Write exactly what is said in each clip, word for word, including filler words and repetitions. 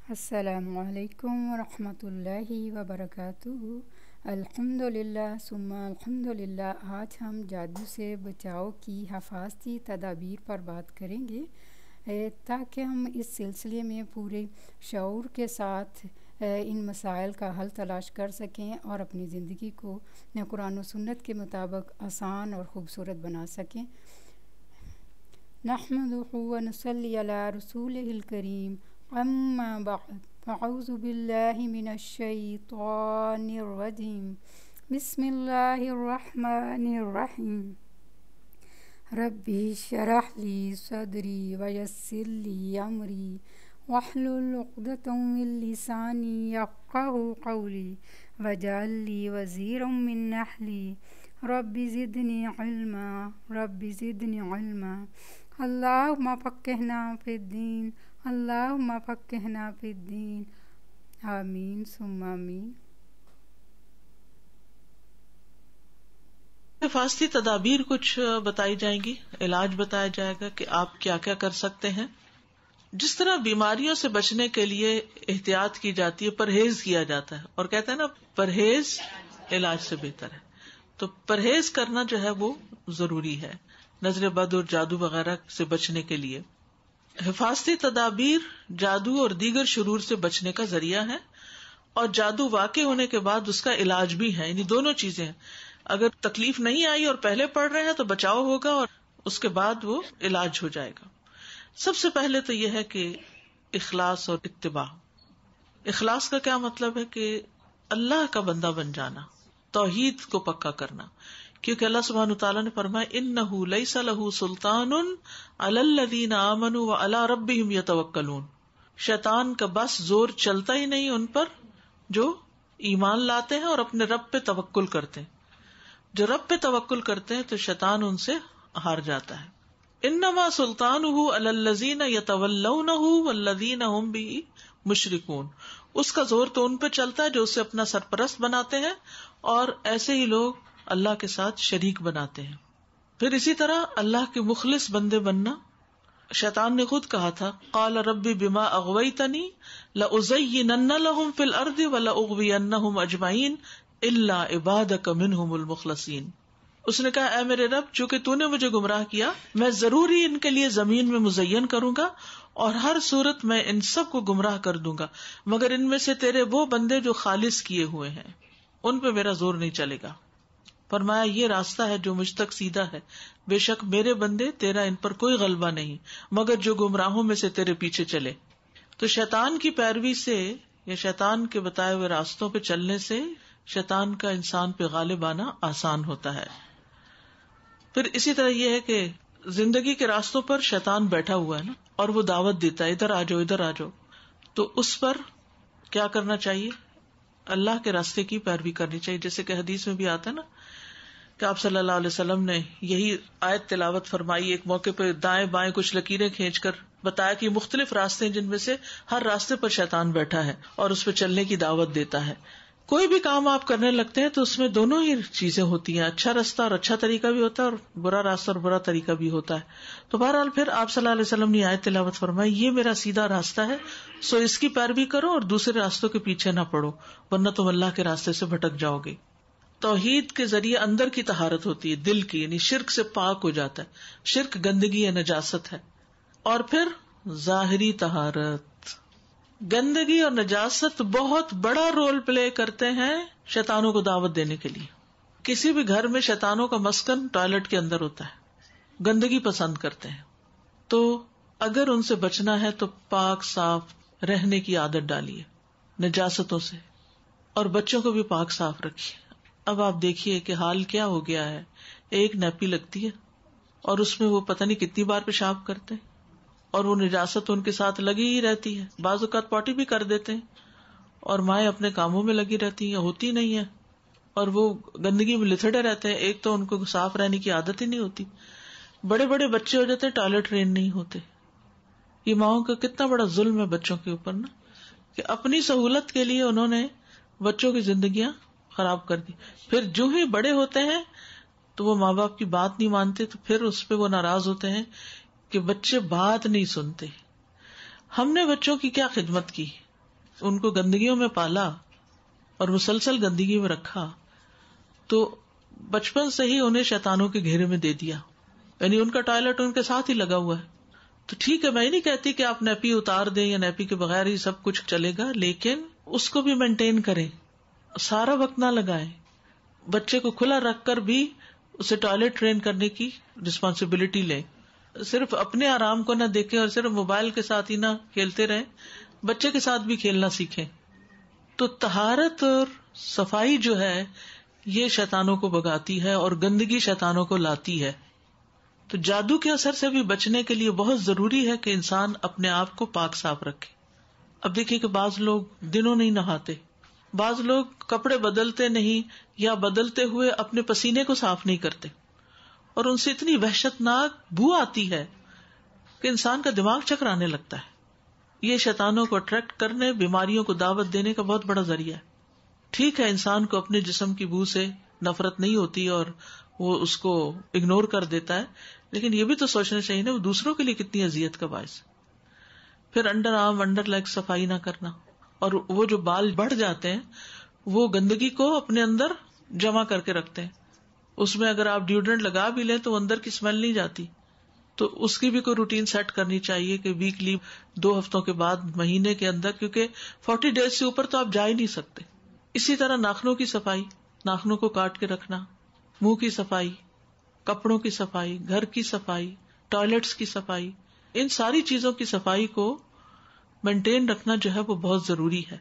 السلام علیکم ورحمۃ اللہ وبرکاتہ۔ الحمد للہ ثم الحمد للہ۔ آج ہم جادو سے بچاؤ کی حفاظتی تدابیر پر بات کریں گے تاکہ ہم اس سلسلے میں پورے شعور کے ساتھ ان مسائل کا حل تلاش کر سکیں اور اپنی زندگی کو قرآن و سنت کے مطابق آسان اور خوبصورت بنا سکیں۔ نحمدہ و نصلی علی رسولہ الکریم، اما بعد، اعوذ باللہ من الشیطان الرجیم، بسم اللہ الرحمن الرحیم۔ ربی اشرح لی صدری ویسر لی امری واحلل عقدۃ من لسانی یفقہوا قولی واجعل لی وزیرا من اہلی ربی زدنی علما ربی زدنی علما۔ اللہم فقہنا فی الدین، اللہم فقہنا فی الدین، آمین ثم آمین۔ حفاظتی تدابیر کچھ بتائی جائیں گی، علاج بتایا جائے گا کہ آپ کیا کیا کر سکتے ہیں۔ جس طرح بیماریوں سے بچنے کے لیے احتیاط کی جاتی ہے، پرہیز کیا جاتا ہے، اور کہتے ہیں نا پرہیز علاج سے بہتر ہے، تو پرہیز کرنا جو ہے وہ ضروری ہے نظر بد اور جادو وغیرہ سے بچنے کے لیے۔ حفاظتی تدابیر جادو اور دیگر شرور سے بچنے کا ذریعہ ہے، اور جادو واقع ہونے کے بعد اس کا علاج بھی ہے، یعنی دونوں چیزیں ہیں۔ اگر تکلیف نہیں آئی اور پہلے پڑھ رہے ہیں تو بچاؤ ہوگا، اور اس کے بعد وہ علاج ہو جائے گا۔ سب سے پہلے تو یہ ہے کہ اخلاص اور اتباع۔ اخلاص کا کیا مطلب ہے؟ کہ اللہ کا بندہ بن جانا، توحید کو پکا کرنا، کیونکہ اللہ سبحانہ وتعالیٰ نے فرمایا انہ لیس لہ سلطان علی الذین آمنوا وعلی ربہم یتوکلون۔ شیطان کا بس زور چلتا ہی نہیں ان پر جو ایمان لاتے ہیں اور اپنے رب پہ توکل کرتے ہیں۔ جو رب پہ توکل کرتے ہیں تو شیطان ان سے ہار جاتا ہے۔ انما سلطانہ علی الذین یتولونہ والذین ھم بہ مشرکون۔ اس کا زور تو ان پہ چلتا ہے جو اسے اپنا سرپرست بناتے ہیں اور ایسے ہی لوگ اللہ کے ساتھ شریک بناتے ہیں۔ پھر اسی طرح اللہ کے مخلص بندے بننا۔ شیطان نے خود کہا تھا قال رب بما اغویتنی لازینن لهم فی الارض ولاغوینہم اجمعین الا عبادک منہم المخلصین۔ اس نے کہا اے میرے رب، چونکہ تو نے مجھے گمراہ کیا، میں ضرور ہی ان کے لیے زمین میں مزین کروں گا اور ہر صورت میں ان سب کو گمراہ کر دوں گا، مگر ان میں سے تیرے وہ بندے جو خالص کیے ہوئے ہیں ان پہ میرا زور نہیں چلے گا۔ فرمایا یہ راستہ ہے جو مجھ تک سیدھا ہے، بے شک میرے بندے تیرا ان پر کوئی غلبہ نہیں، مگر جو گمراہوں میں سے تیرے پیچھے چلے۔ تو شیطان کی پیروی سے یا شیطان کے بتائے ہوئے راستوں پہ چلنے سے شیطان کا انسان پہ غالب آنا آسان ہوتا ہے۔ پھر اسی طرح یہ ہے کہ زندگی کے راستوں پر شیطان بیٹھا ہوا ہے نا، اور وہ دعوت دیتا ہے ادھر آ جاؤ ادھر آ جاؤ، تو اس پر کیا کرنا چاہیے؟ اللہ کے راستے کی پیروی کرنی چاہیے۔ جیسے کہ حدیث میں بھی آتا ہے نا کہ آپ صلی اللہ علیہ وسلم نے یہی آیت تلاوت فرمائی ایک موقع پہ، دائیں بائیں کچھ لکیریں کھینچ کر بتایا کہ مختلف راستے ہیں جن میں سے ہر راستے پر شیطان بیٹھا ہے اور اس پہ چلنے کی دعوت دیتا ہے۔ کوئی بھی کام آپ کرنے لگتے ہیں تو اس میں دونوں ہی چیزیں ہوتی ہیں، اچھا راستہ اور اچھا طریقہ بھی ہوتا ہے اور برا راستہ اور برا طریقہ بھی ہوتا ہے۔ تو بہرحال پھر آپ صلی اللہ علیہ وسلم نے آیت تلاوت فرمائی یہ میرا سیدھا راستہ ہے، سو اس کی پیروی کرو اور دوسرے راستوں کے پیچھے نہ پڑو، ورنہ تم اللہ کے راستے سے بھٹک جاؤ گے۔ توحید کے ذریعے اندر کی طہارت ہوتی ہے، دل کی، یعنی شرک سے پاک ہو جاتا ہے۔ شرک گندگی یا نجاست ہے۔ اور پھر ظاہری طہارت۔ گندگی اور نجاست بہت بڑا رول پلے کرتے ہیں شیطانوں کو دعوت دینے کے لیے۔ کسی بھی گھر میں شیطانوں کا مسکن ٹوائلٹ کے اندر ہوتا ہے، گندگی پسند کرتے ہیں۔ تو اگر ان سے بچنا ہے تو پاک صاف رہنے کی عادت ڈالیے نجاستوں سے، اور بچوں کو بھی پاک صاف رکھیے۔ اب آپ دیکھیے کہ حال کیا ہو گیا ہے، ایک نیپی لگتی ہے اور اس میں وہ پتہ نہیں کتنی بار پیشاب کرتے ہیں، اور وہ نجاست ان کے ساتھ لگی ہی رہتی ہے، بعض اوقات پوٹی بھی کر دیتے ہیں، اور مائیں اپنے کاموں میں لگی رہتی ہیں، ہوتی نہیں ہے، اور وہ گندگی میں لتھڑے رہتے ہیں۔ ایک تو ان کو صاف رہنے کی عادت ہی نہیں ہوتی، بڑے بڑے بچے ہو جاتے ہیں ٹوائلٹ ٹرین نہیں ہوتے۔ یہ ماؤں کا کتنا بڑا ظلم ہے بچوں کے اوپر نا، کہ اپنی سہولت کے لیے انہوں نے بچوں کی زندگیاں خراب کر دی۔ پھر جو ہی بڑے ہوتے ہیں تو وہ ماں باپ کی بات نہیں مانتے، تو پھر اس پہ وہ ناراض ہوتے ہیں کہ بچے بات نہیں سنتے۔ ہم نے بچوں کی کیا خدمت کی؟ ان کو گندگیوں میں پالا اور مسلسل گندگی میں رکھا تو بچپن سے ہی انہیں شیطانوں کے گھیرے میں دے دیا. یعنی ان کا ٹوائلٹ ان کے ساتھ ہی لگا ہوا ہے. تو ٹھیک ہے، میں نہیں کہتی کہ آپ نیپی اتار دیں یا نیپی کے بغیر ہی سب کچھ چلے گا، لیکن اس کو بھی مینٹین کریں، سارا وقت نہ لگائیں. بچے کو کھلا رکھ کر بھی اسے ٹوائلٹ ٹرین کرنے کی رسپانسبلٹی لیں. صرف اپنے آرام کو نہ دیکھیں اور صرف موبائل کے ساتھ ہی نہ کھیلتے رہیں، بچے کے ساتھ بھی کھیلنا سیکھیں. تو طہارت اور صفائی جو ہے یہ شیطانوں کو بھگاتی ہے اور گندگی شیطانوں کو لاتی ہے. تو جادو کے اثر سے بھی بچنے کے لیے بہت ضروری ہے کہ انسان اپنے آپ کو پاک صاف رکھے. اب دیکھیے کہ بعض لوگ دنوں نہیں نہاتے، بعض لوگ کپڑے بدلتے نہیں یا بدلتے ہوئے اپنے پسینے کو صاف نہیں کرتے، اور ان سے اتنی وحشتناک بو آتی ہے کہ انسان کا دماغ چکرانے لگتا ہے. یہ شیطانوں کو اٹریکٹ کرنے، بیماریوں کو دعوت دینے کا بہت بڑا ذریعہ ہے. ٹھیک ہے، انسان کو اپنے جسم کی بو سے نفرت نہیں ہوتی اور وہ اس کو اگنور کر دیتا ہے، لیکن یہ بھی تو سوچنا چاہیے نا وہ دوسروں کے لیے کتنی اذیت کا باعث. پھر انڈر آرم انڈر لیگ صفائی نہ کرنا، اور وہ جو بال بڑھ جاتے ہیں وہ گندگی کو اپنے اندر جمع کر کے رکھتے ہیں. اس میں اگر آپ ڈیوڈرنٹ لگا بھی لیں تو وہ اندر کی اسمیل نہیں جاتی. تو اس کی بھی کوئی روٹین سیٹ کرنی چاہیے کہ ویکلی، دو ہفتوں کے بعد، مہینے کے اندر، کیونکہ فورٹی ڈیز سے اوپر تو آپ جا ہی نہیں سکتے. اسی طرح ناخنوں کی صفائی، ناخنوں کو کاٹ کے رکھنا، منہ کی صفائی، کپڑوں کی صفائی، گھر کی صفائی، ٹوائلٹس کی صفائی، ان ساری چیزوں کی صفائی کو مینٹین رکھنا جو ہے وہ بہت ضروری ہے.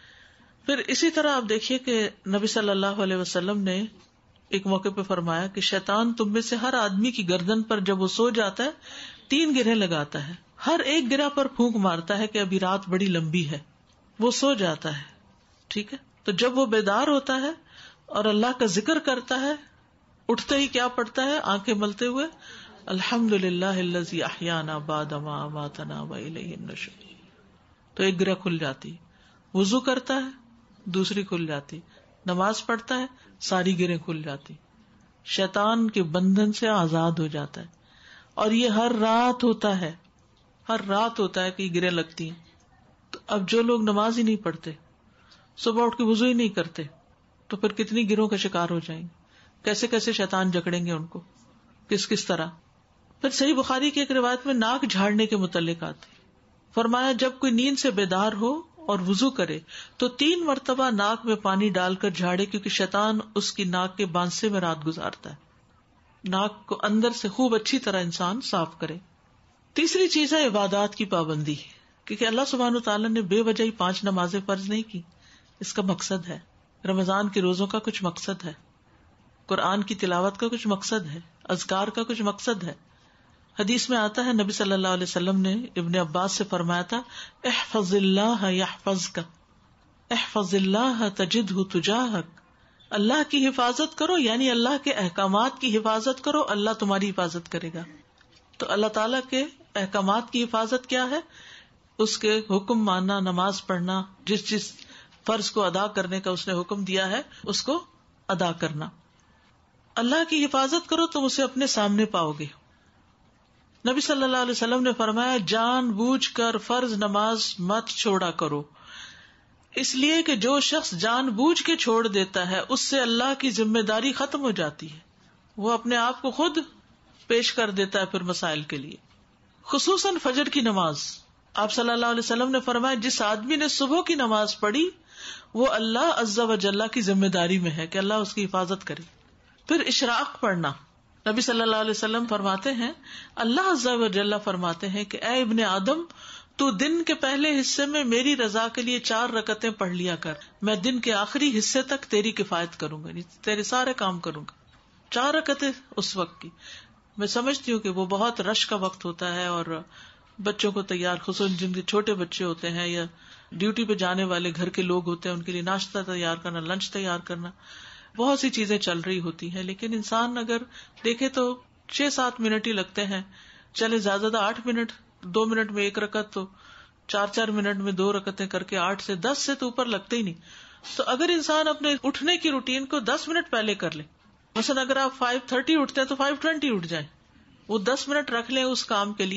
پھر اسی طرح آپ دیکھیے کہ نبی صلی اللہ علیہ وسلم نے ایک موقع پہ فرمایا کہ شیطان تم میں سے ہر آدمی کی گردن پر جب وہ سو جاتا ہے تین گرہیں لگاتا ہے، ہر ایک گرہ پر پھونک مارتا ہے کہ ابھی رات بڑی لمبی ہے. وہ سو جاتا ہے، ٹھیک ہے. تو جب وہ بیدار ہوتا ہے اور اللہ کا ذکر کرتا ہے، اٹھتے ہی کیا پڑھتا ہے؟ آنکھیں ملتے ہوئے الحمدللہ الذی احیانا بعد ما اماتنا والیہ النشور. تو ایک گرہ کھل جاتی. وضو کرتا ہے، دوسری کھل جاتی. نماز پڑھتا ہے، ساری گرہیں کھل جاتی. شیطان کے بندھن سے آزاد ہو جاتا ہے. اور یہ ہر رات ہوتا ہے، ہر رات ہوتا ہے کہ یہ گرہیں لگتی ہیں. تو اب جو لوگ نماز ہی نہیں پڑھتے، صبح اٹھ کے وضو ہی نہیں کرتے، تو پھر کتنی گرہوں کا شکار ہو جائیں گے. کیسے کیسے شیطان جکڑیں گے ان کو، کس کس طرح. پھر صحیح بخاری کی ایک روایت میں ناک جھاڑنے کے متعلق آتی، فرمایا جب کوئی نیند سے بیدار ہو اور وضو کرے تو تین مرتبہ ناک میں پانی ڈال کر جھاڑے، کیونکہ شیطان اس کی ناک کے بانسے میں رات گزارتا ہے. ناک کو اندر سے خوب اچھی طرح انسان صاف کرے. تیسری چیز ہے عبادات کی پابندی، کیونکہ اللہ سبحانہ وتعالیٰ نے بے وجہ ہی پانچ نمازیں فرض نہیں کی. اس کا مقصد ہے، رمضان کے روزوں کا کچھ مقصد ہے، قرآن کی تلاوت کا کچھ مقصد ہے، اذکار کا کچھ مقصد ہے. حدیث میں آتا ہے نبی صلی اللہ علیہ وسلم نے ابن عباس سے فرمایا تھا، احفظ اللہ یحفظک، احفظ اللہ تجدہ تجاہک. اللہ کی حفاظت کرو، یعنی اللہ کے احکامات کی حفاظت کرو، اللہ تمہاری حفاظت کرے گا. تو اللہ تعالیٰ کے احکامات کی حفاظت کیا ہے؟ اس کے حکم ماننا، نماز پڑھنا، جس جس فرض کو ادا کرنے کا اس نے حکم دیا ہے اس کو ادا کرنا. اللہ کی حفاظت کرو تم اسے اپنے سامنے پاؤ گے. نبی صلی اللہ علیہ وسلم نے فرمایا جان بوجھ کر فرض نماز مت چھوڑا کرو، اس لیے کہ جو شخص جان بوجھ کے چھوڑ دیتا ہے اس سے اللہ کی ذمہ داری ختم ہو جاتی ہے، وہ اپنے آپ کو خود پیش کر دیتا ہے پھر مسائل کے لیے. خصوصاً فجر کی نماز، آپ صلی اللہ علیہ وسلم نے فرمایا جس آدمی نے صبح کی نماز پڑھی وہ اللہ عز و جل کی ذمہ داری میں ہے کہ اللہ اس کی حفاظت کرے. پھر اشراق پڑھنا، نبی صلی اللہ علیہ وسلم فرماتے ہیں، اللہ عز و جل فرماتے ہیں کہ اے ابن آدم، تو دن کے پہلے حصے میں میری رضا کے لیے چار رکعتیں پڑھ لیا کر، میں دن کے آخری حصے تک تیری کفایت کروں گا، تیرے سارے کام کروں گا. چار رکعتیں اس وقت کی. میں سمجھتی ہوں کہ وہ بہت رش کا وقت ہوتا ہے اور بچوں کو تیار، خصوصاً جن کے چھوٹے بچے ہوتے ہیں یا ڈیوٹی پہ جانے والے گھر کے لوگ ہوتے ہیں، ان کے لیے ناشتہ تیار کرنا، لنچ تیار کرنا، بہت سی چیزیں چل رہی ہوتی ہیں. لیکن انسان اگر دیکھے تو چھ سات منٹ ہی لگتے ہیں، چلے زیادہ زیادہ آٹھ منٹ، دو منٹ میں ایک رکعت، تو چار چار منٹ میں دو رکعتیں کر کے آٹھ سے دس سے تو اوپر لگتے ہی نہیں. تو اگر انسان اپنے اٹھنے کی روٹین کو دس منٹ پہلے کر لے، مثلا اگر آپ فائیو تھرٹی اٹھتے ہیں تو فائیو ٹوینٹی اٹھ جائیں، وہ دس منٹ رکھ لیں اس کام کے لیے،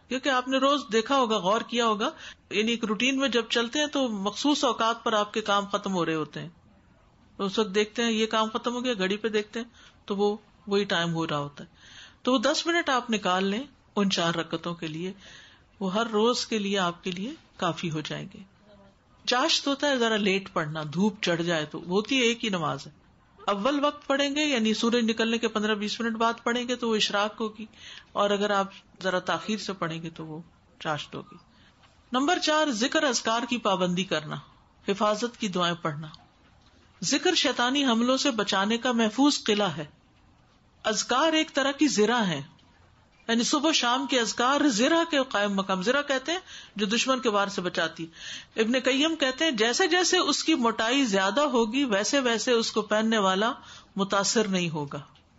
کیونکہ آپ نے روز دیکھا ہوگا، غور کیا ہوگا، یعنی ایک روٹین میں جب چلتے ہیں تو مخصوص اوقات پر آپ کے کام ختم ہو رہے ہوتے ہیں، تو اس وقت دیکھتے ہیں یہ کام ختم ہو گیا، گھڑی پہ دیکھتے ہیں تو وہ وہی ٹائم ہو رہا ہوتا ہے. تو وہ دس منٹ آپ نکال لیں ان چار رکعتوں کے لیے، وہ ہر روز کے لیے آپ کے لیے کافی ہو جائیں گے. چاشت ہوتا ہے ذرا لیٹ پڑھنا، دھوپ چڑھ جائے تو ہوتی ہے ایک ہی نماز ہے. اول وقت پڑھیں گے یعنی سورج نکلنے کے پندرہ بیس منٹ بعد پڑھیں گے تو وہ اشراق ہوگی، اور اگر آپ ذرا تاخیر سے پڑھیں گے تو وہ چاشت ہوگی. نمبر چار، ذکر اذکار کی پابندی کرنا، حفاظت کی دعائیں پڑھنا. ذکر شیطانی حملوں سے بچانے کا محفوظ قلعہ ہے. اذکار ایک طرح کی زرہ ہے، یعنی صبح شام کے اذکار زرہ کے قائم مقام. زرہ کہتے ہیں جو دشمن کے وار سے بچاتی. ابن قیم کہتے ہیں جیسے جیسے اس کی موٹائی زیادہ ہوگی ویسے ویسے اس کو پہننے والا متاثر نہیں ہوگا،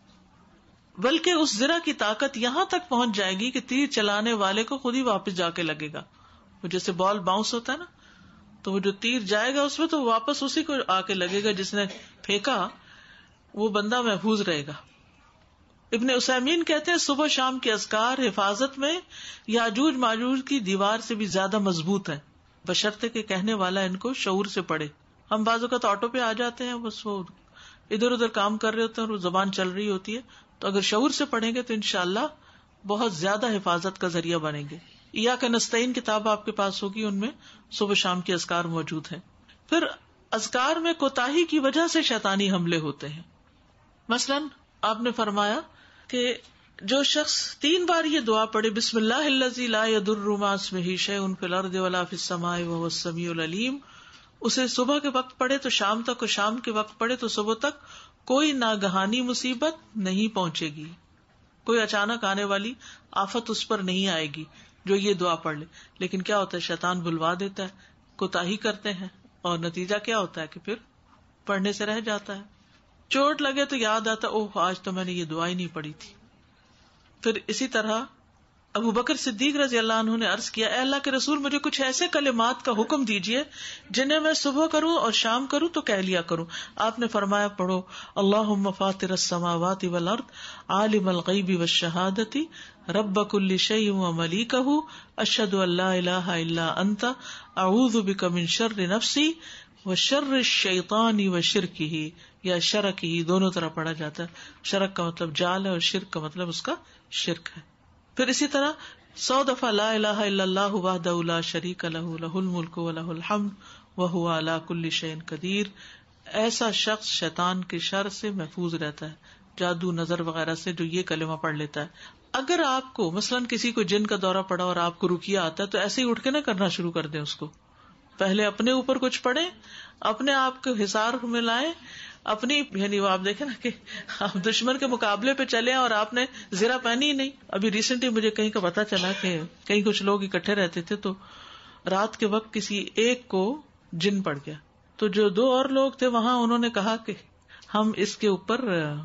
بلکہ اس زرہ کی طاقت یہاں تک پہنچ جائے گی کہ تیر چلانے والے کو خود ہی واپس جا کے لگے گا. وہ جیسے بال باؤنس ہوتا ہے نا، تو وہ جو تیر جائے گا اس میں تو واپس اسی کو آ کے لگے گا جس نے پھینکا، وہ بندہ محفوظ رہے گا. ابن عثیمین کہتے ہیں صبح شام کے اذکار حفاظت میں یاجوج ماجوج کی دیوار سے بھی زیادہ مضبوط ہے، بشرطے کہ کہنے والا ان کو شعور سے پڑھے. ہم بعض اوقات آٹو پہ آ جاتے ہیں، بس وہ ادھر ادھر کام کر رہے ہوتے ہیں اور وہ زبان چل رہی ہوتی ہے، تو اگر شعور سے پڑھیں گے تو انشاءاللہ بہت زیادہ حفاظت کا ذریعہ بنیں گے. ایاک نستعین کتاب آپ کے پاس ہوگی، ان میں صبح شام کے اذکار موجود ہیں. پھر اذکار میں کوتاہی کی وجہ سے شیطانی حملے ہوتے ہیں. مثلاً آپ نے فرمایا کہ جو شخص تین بار یہ دعا پڑھے، بسم اللہ الذی لا یضر مع اسمہ شیء فی الارض ولا فی السماء وهو السمیع العلیم، اسے صبح کے وقت پڑھے تو شام تک، اور شام کے وقت پڑھے تو صبح تک کوئی ناگہانی مصیبت نہیں پہنچے گی، کوئی اچانک آنے والی آفت اس پر نہیں آئے گی جو یہ دعا پڑھ لے. لیکن کیا ہوتا ہے، شیطان بلوا دیتا ہے، کوتاہی کرتے ہیں، اور نتیجہ کیا ہوتا ہے کہ پھر پڑھنے سے رہ جاتا ہے. چوٹ لگے تو یاد آتا، اوہ آج تو میں نے یہ دعا ہی نہیں پڑھی تھی. پھر اسی طرح ابو بکر صدیق رضی اللہ عنہ نے عرض کیا، اے اللہ کے رسول، مجھے کچھ ایسے کلمات کا حکم دیجئے جنہیں میں صبح کروں اور شام کروں تو کہہ لیا کروں. آپ نے فرمایا پڑھو، اللہم فاطر السماوات والارض عالم الغیب والشہادۃ رب کل شیء وملیکہ اشہد ان لا الہ الا انت اعوذ بک من شر نفسی وشر الشیطان وشرکہ، یا شرکہ دونوں طرح پڑھا جاتا ہے. شرک کا مطلب جال ہے اور شرک کا مطلب اس کا شرک ہے. پھر اسی طرح سو دفعہ لا الہ الا اللہ وحدہ لا شریک لہ لہ الملک ولہ الحمد وہو علی کل شیء قدیر. ایسا شخص شیطان کے شر سے محفوظ رہتا ہے، جادو نظر وغیرہ سے، جو یہ کلمہ پڑھ لیتا ہے. اگر آپ کو مثلاً کسی کو جن کا دورہ پڑا اور آپ کو رقیہ آتا ہے تو ایسے ہی اٹھ کے نہ کرنا شروع کر دیں. اس کو پہلے اپنے اوپر کچھ پڑھیں، اپنے آپ کو حصار میں لائیں، اپنی یعنی وہ آپ دیکھیں نا کہ آپ دشمن کے مقابلے پہ چلے اور آپ نے زرہ پہنی ہی نہیں. ابھی ریسنٹلی مجھے کہیں کا پتا چلا کہ کہیں کچھ لوگ اکٹھے رہتے تھے تو رات کے وقت کسی ایک کو جن پڑ گیا، تو جو دو اور لوگ تھے وہاں انہوں نے کہا کہ ہم اس کے اوپر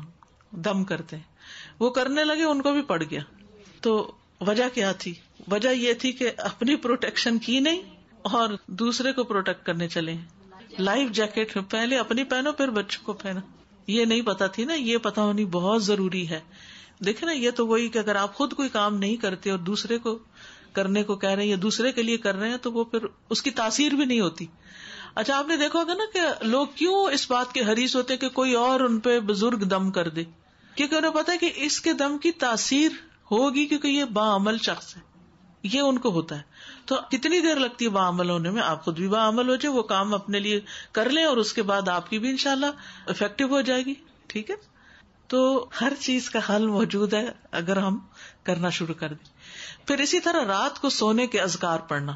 دم کرتے ہیں. وہ کرنے لگے، ان کو بھی پڑ گیا. تو وجہ کیا تھی؟ وجہ یہ تھی کہ اپنی پروٹیکشن کی نہیں اور دوسرے کو پروٹیکٹ کرنے چلے. لائف جیکٹ پہلے اپنی پہنو پھر بچوں کو پہنو. یہ نہیں پتا تھی نا، یہ پتا ہونی بہت ضروری ہے. دیکھیں نا، یہ تو وہی کہ اگر آپ خود کوئی کام نہیں کرتے اور دوسرے کو کرنے کو کہہ رہے ہیں یا دوسرے کے لیے کر رہے ہیں تو وہ پھر اس کی تاثیر بھی نہیں ہوتی. اچھا آپ نے دیکھا ہوگا نا کہ لوگ کیوں اس بات کے حریص ہوتے کہ کوئی اور ان پہ بزرگ دم کر دے، کیونکہ انہیں پتا ہے کہ اس کے دم کی تاثیر ہوگی، کیونکہ یہ باعمل شخص ہے، یہ ان کو ہوتا ہے. تو کتنی دیر لگتی ہے باعمل ہونے میں؟ آپ خود بھی باعمل ہو جائے، وہ کام اپنے لیے کر لیں اور اس کے بعد آپ کی بھی انشاءاللہ افیکٹو ہو جائے گی. ٹھیک ہے، تو ہر چیز کا حل موجود ہے اگر ہم کرنا شروع کر دیں. پھر اسی طرح رات کو سونے کے اذکار پڑھنا.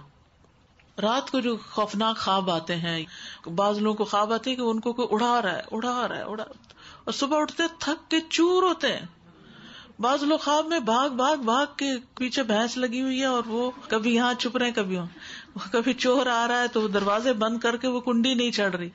رات کو جو خوفناک خواب آتے ہیں، بعض لوگوں کو خواب آتے ہیں کہ ان کو کوئی اڑا رہا ہے اڑا رہا ہے اڑا اور صبح اٹھتے تھک کے چور ہوتے ہیں. بعض لوگ خواب میں بھاگ بھاگ بھاگ کے پیچھے بھینس لگی ہوئی ہے اور وہ کبھی یہاں چھپ رہے ہیں، کبھی وہاں، کبھی چور آ رہا ہے تو دروازے بند کر کے وہ کنڈی نہیں چڑھ رہی.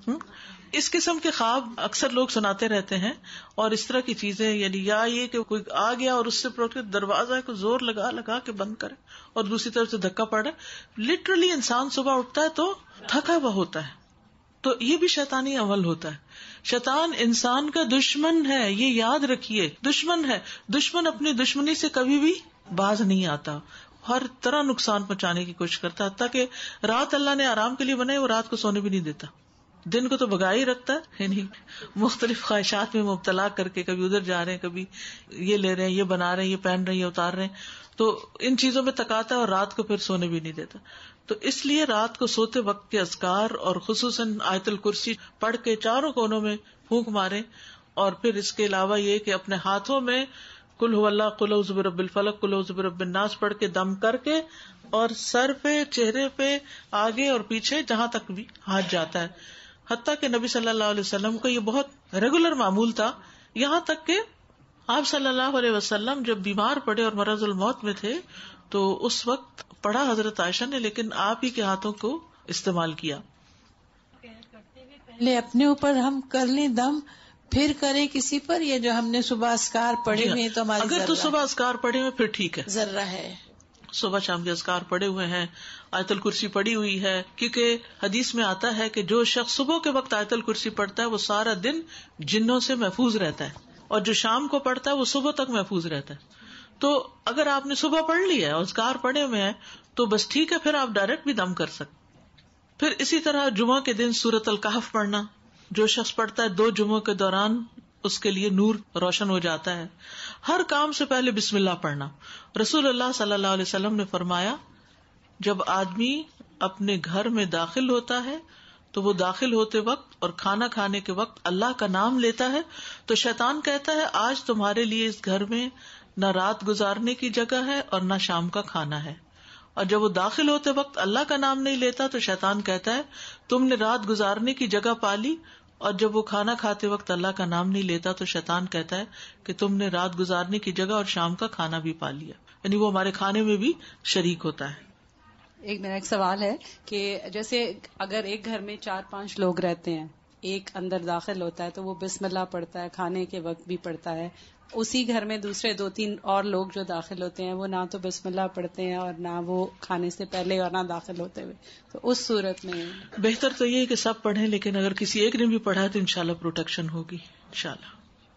اس قسم کے خواب اکثر لوگ سناتے رہتے ہیں. اور اس طرح کی چیزیں، یعنی یا یہ کہ کوئی آ گیا اور اس سے دروازہ کو زور لگا لگا کے بند کرے اور دوسری طرف سے دھکا پڑ رہا ہے. لٹرلی انسان صبح اٹھتا ہے تو تھکا ہوا ہوتا ہے. تو یہ بھی شیطانی عمل ہوتا ہے. شیطان انسان کا دشمن ہے، یہ یاد رکھیے، دشمن ہے. دشمن اپنی دشمنی سے کبھی بھی باز نہیں آتا. ہر طرح نقصان پہنچانے کی کوشش کرتا ہے. حتیٰ کہ رات اللہ نے آرام کے لیے بنائی، وہ رات کو سونے بھی نہیں دیتا. دن کو تو بگا ہی رکھتا ہے، یعنی مختلف خواہشات میں مبتلا کر کے کبھی ادھر جا رہے ہیں، کبھی یہ لے رہے ہیں، یہ بنا رہے ہیں، یہ پہن رہے ہیں، یہ اتار رہے ہیں، تو ان چیزوں میں تکاتا ہے اور رات کو پھر سونے بھی نہیں دیتا. تو اس لیے رات کو سوتے وقت کے اذکار اور خصوصاً آیت الکرسی پڑھ کے چاروں کونوں میں پھونک مارے. اور پھر اس کے علاوہ یہ کہ اپنے ہاتھوں میں قل هو اللہ، قل اعوذ برب الفلق، قل اعوذ برب الناس پڑھ کے دم کر کے، اور سر پہ، چہرے پہ، آگے اور پیچھے جہاں تک بھی ہاتھ جاتا ہے. حتیٰ کہ نبی صلی اللہ علیہ وسلم کا یہ بہت ریگولر معمول تھا، یہاں تک کہ آپ صلی اللہ علیہ وسلم جب بیمار پڑے اور مرض الموت میں تھے تو اس وقت پڑھا حضرت عائشہ نے، لیکن آپ ہی کے ہاتھوں کو استعمال کیا. پہلے اپنے اوپر ہم کر لیں دم، پھر کریں کسی پر، یہ جو ہم نے صبح اذکار پڑھے ہوئے تو ہماری اگر تو صبح اذکار پڑھے ہوئے پھر ٹھیک ہے، ذرہ ہے، صبح شام کے اذکار پڑے ہوئے ہیں، آیت الکرسی پڑی ہوئی ہے، کیونکہ حدیث میں آتا ہے کہ جو شخص صبح کے وقت آیت الکرسی پڑھتا ہے وہ سارا دن جنوں سے محفوظ رہتا ہے، اور جو شام کو پڑھتا ہے وہ صبح تک محفوظ رہتا ہے. تو اگر آپ نے صبح پڑھ لیا ہے اور اذکار پڑے ہوئے ہیں تو بس ٹھیک ہے، پھر آپ ڈائریکٹ بھی دم کر سکتے. پھر اسی طرح جمعہ کے دن سورۃ الکہف پڑھنا، جو شخص پڑھتا ہے دو جمعوں کے دوران اس کے لیے نور روشن ہو جاتا ہے. ہر کام سے پہلے بسم اللہ پڑھنا. رسول اللہ صلی اللہ علیہ وسلم نے فرمایا جب آدمی اپنے گھر میں داخل ہوتا ہے تو وہ داخل ہوتے وقت اور کھانا کھانے کے وقت اللہ کا نام لیتا ہے تو شیطان کہتا ہے آج تمہارے لیے اس گھر میں نہ رات گزارنے کی جگہ ہے اور نہ شام کا کھانا ہے. اور جب وہ داخل ہوتے وقت اللہ کا نام نہیں لیتا تو شیطان کہتا ہے تم نے رات گزارنے کی جگہ پالی. اور جب وہ کھانا کھاتے وقت اللہ کا نام نہیں لیتا تو شیطان کہتا ہے کہ تم نے رات گزارنے کی جگہ اور شام کا کھانا بھی پا لیا، یعنی وہ ہمارے کھانے میں بھی شریک ہوتا ہے. ایک میرا ایک سوال ہے کہ جیسے اگر ایک گھر میں چار پانچ لوگ رہتے ہیں، ایک اندر داخل ہوتا ہے تو وہ بسم اللہ پڑھتا ہے، کھانے کے وقت بھی پڑھتا ہے، اسی گھر میں دوسرے دو تین اور لوگ جو داخل ہوتے ہیں وہ نہ تو بسم اللہ پڑھتے ہیں اور نہ وہ کھانے سے پہلے اور نہ داخل ہوتے ہوئے، تو اس صورت میں بہتر تو یہ ہے کہ سب پڑھیں، لیکن اگر کسی ایک نے بھی پڑھا ہے تو انشاءاللہ پروٹیکشن ہوگی انشاءاللہ.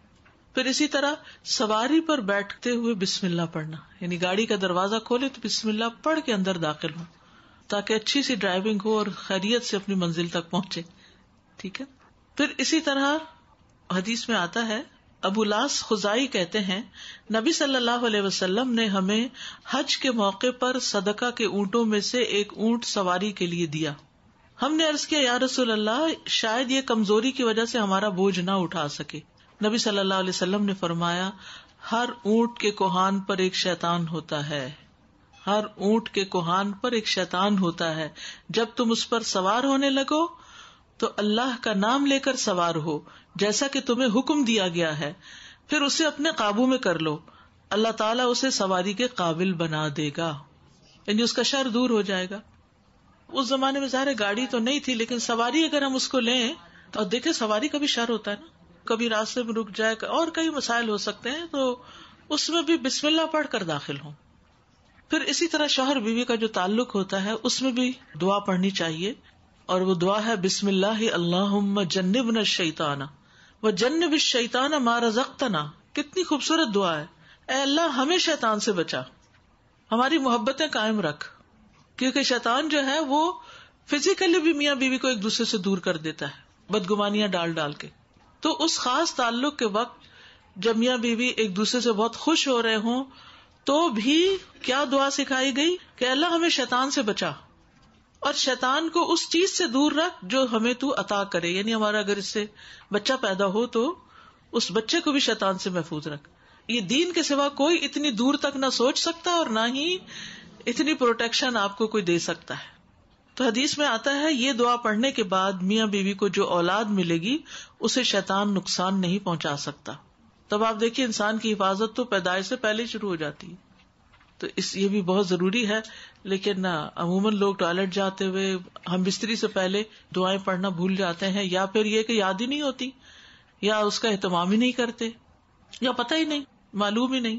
پھر اسی طرح سواری پر بیٹھتے ہوئے بسم اللہ پڑھنا، یعنی گاڑی کا دروازہ کھولے تو بسم اللہ پڑھ کے اندر داخل ہو تاکہ اچھی سی ڈرائیونگ ہو اور خیریت سے اپنی منزل تک پہنچے. ٹھیک ہے. پھر اسی طرح حدیث میں آتا ہے، ابو لاس خزائی کہتے ہیں نبی صلی اللہ علیہ وسلم نے ہمیں حج کے موقع پر صدقہ کے اونٹوں میں سے ایک اونٹ سواری کے لیے دیا. ہم نے عرض کیا یا رسول اللہ شاید یہ کمزوری کی وجہ سے ہمارا بوجھ نہ اٹھا سکے. نبی صلی اللہ علیہ وسلم نے فرمایا ہر اونٹ کے کوہان پر ایک شیطان ہوتا ہے، ہر اونٹ کے کوہان پر ایک شیطان ہوتا ہے. جب تم اس پر سوار ہونے لگو تو اللہ کا نام لے کر سوار ہو جیسا کہ تمہیں حکم دیا گیا ہے، پھر اسے اپنے قابو میں کر لو، اللہ تعالیٰ اسے سواری کے قابل بنا دے گا، یعنی اس کا شر دور ہو جائے گا. اس زمانے میں ظاہر گاڑی تو نہیں تھی، لیکن سواری اگر ہم اس کو لیں اور دیکھیں سواری کا بھی شر ہوتا ہے نا، کبھی راستے میں رک جائے اور کئی مسائل ہو سکتے ہیں، تو اس میں بھی بسم اللہ پڑھ کر داخل ہوں. پھر اسی طرح شوہر بیوی کا جو تعلق ہوتا ہے اس میں بھی دعا پڑھنی چاہیے، اور وہ دعا ہے بسم اللہ اللہم جنبنا الشیطان وجنب الشیطان ما رزقتنا. کتنی خوبصورت دعا ہے، اے اللہ ہمیں شیطان سے بچا، ہماری محبتیں قائم رکھ، کیونکہ شیطان جو ہے وہ فزیکلی بھی میاں بیوی کو ایک دوسرے سے دور کر دیتا ہے بدگمانیاں ڈال ڈال کے. تو اس خاص تعلق کے وقت جب میاں بیوی ایک دوسرے سے بہت خوش ہو رہے ہوں تو بھی کیا دعا سکھائی گئی کہ اللہ ہمیں شیطان سے بچا، اور شیطان کو اس چیز سے دور رکھ جو ہمیں تو عطا کرے، یعنی ہمارا اگر اس سے بچہ پیدا ہو تو اس بچے کو بھی شیطان سے محفوظ رکھ. یہ دین کے سوا کوئی اتنی دور تک نہ سوچ سکتا اور نہ ہی اتنی پروٹیکشن آپ کو کوئی دے سکتا ہے. تو حدیث میں آتا ہے یہ دعا پڑھنے کے بعد میاں بیوی کو جو اولاد ملے گی اسے شیطان نقصان نہیں پہنچا سکتا. تب آپ دیکھیے انسان کی حفاظت تو پیدائش سے پہلے شروع ہو جاتی ہے. تو اس یہ بھی بہت ضروری ہے. لیکن عموماً لوگ ٹوائلٹ جاتے ہوئے ہم بستری سے پہلے دعائیں پڑھنا بھول جاتے ہیں، یا پھر یہ کہ یاد ہی نہیں ہوتی، یا اس کا اہتمام ہی نہیں کرتے، یا پتہ ہی نہیں، معلوم ہی نہیں.